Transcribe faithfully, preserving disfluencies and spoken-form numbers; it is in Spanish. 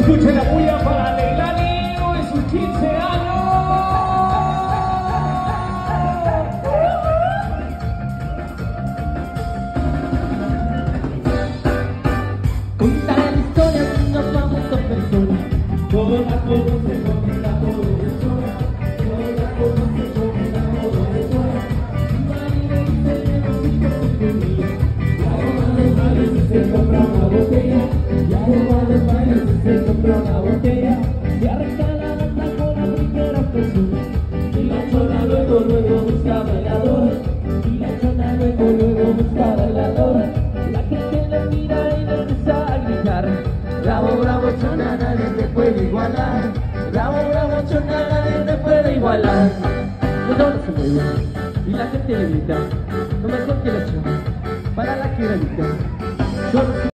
Escuchen la bulla para Leilani en sus quince años. Contaré la historia de una famosa persona. Todos la conocen porque la profesora. Todos la conocen porque la profesora. María dice que los hijos se comían. Ya no van los bailes y se compra una botella. Ya no van los bailes y se compra una botella. Se arranca la banda con la primera persona. Y la chona luego, luego busca bailador. Y la chona luego, luego busca bailador. La gente le mira y le empieza a gritar. Bravo, bravo, chona, nadie te puede igualar. Bravo, bravo, chona, nadie te puede igualar. Los hombres se mueven y la gente le grita. No mejor que la chona, para la que grita.